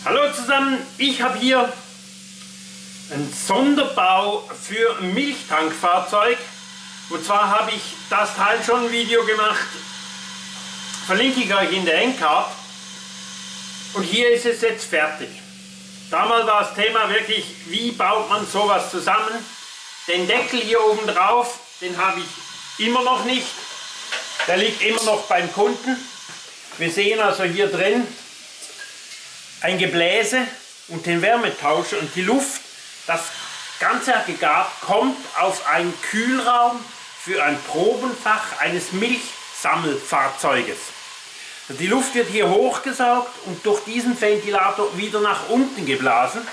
Hallo zusammen, ich habe hier einen Sonderbau für ein Milchtankfahrzeug. Und zwar habe ich das Teil schon ein Video gemacht, verlinke ich euch in der Endcard. Und hier ist es jetzt fertig. Damals war das Thema wirklich, wie baut man sowas zusammen. Den Deckel hier oben drauf, den habe ich immer noch nicht. Der liegt immer noch beim Kunden. Wir sehen also hier drin ein Gebläse und den Wärmetauscher und die Luft. Das ganze Aggregat kommt auf einen Kühlraum für ein Probenfach eines Milchsammelfahrzeuges. Die Luft wird hier hochgesaugt und durch diesen Ventilator wieder nach unten geblasen.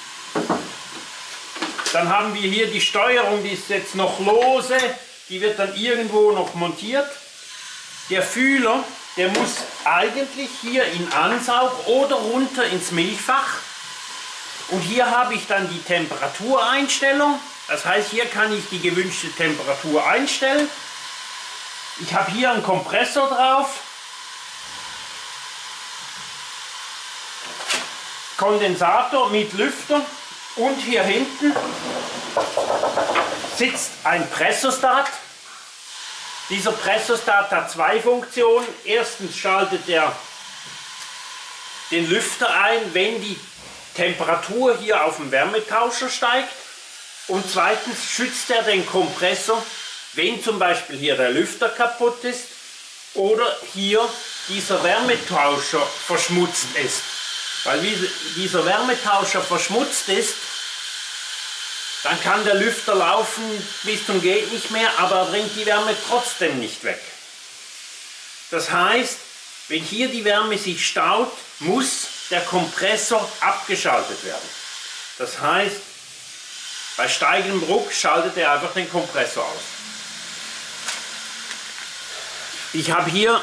Dann haben wir hier die Steuerung, die ist jetzt noch lose, die wird dann irgendwo noch montiert. Der Fühler, der muss eigentlich hier in Ansaug oder runter ins Milchfach. Und hier habe ich dann die Temperatureinstellung. Das heißt, hier kann ich die gewünschte Temperatur einstellen. Ich habe hier einen Kompressor drauf. Kondensator mit Lüfter. Und hier hinten sitzt ein Pressostat. Dieser Pressostat hat zwei Funktionen. Erstens schaltet er den Lüfter ein, wenn die Temperatur hier auf dem Wärmetauscher steigt. Und zweitens schützt er den Kompressor, wenn zum Beispiel hier der Lüfter kaputt ist oder hier dieser Wärmetauscher verschmutzt ist. Weil dieser Wärmetauscher verschmutzt ist, dann kann der Lüfter laufen bis zum geht nicht mehr, aber er bringt die Wärme trotzdem nicht weg. Das heißt, wenn hier die Wärme sich staut, muss der Kompressor abgeschaltet werden. Das heißt, bei steigendem Druck schaltet er einfach den Kompressor aus. Ich habe hier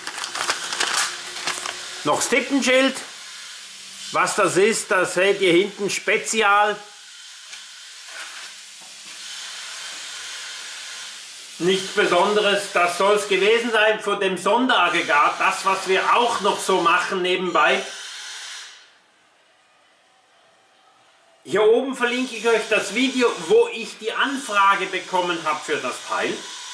noch das Tippenschild. Was das ist, das seht ihr hinten spezial. Nichts Besonderes, das soll es gewesen sein von dem Sonderaggregat, das was wir auch noch so machen nebenbei. Hier oben verlinke ich euch das Video, wo ich die Anfrage bekommen habe für das Teil.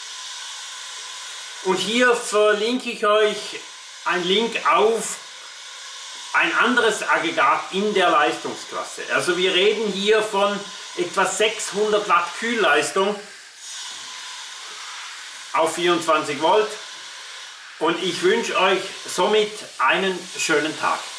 Und hier verlinke ich euch einen Link auf ein anderes Aggregat in der Leistungsklasse. Also wir reden hier von etwa 600 Watt Kühlleistung auf 24 Volt. Und ich wünsche euch somit einen schönen Tag.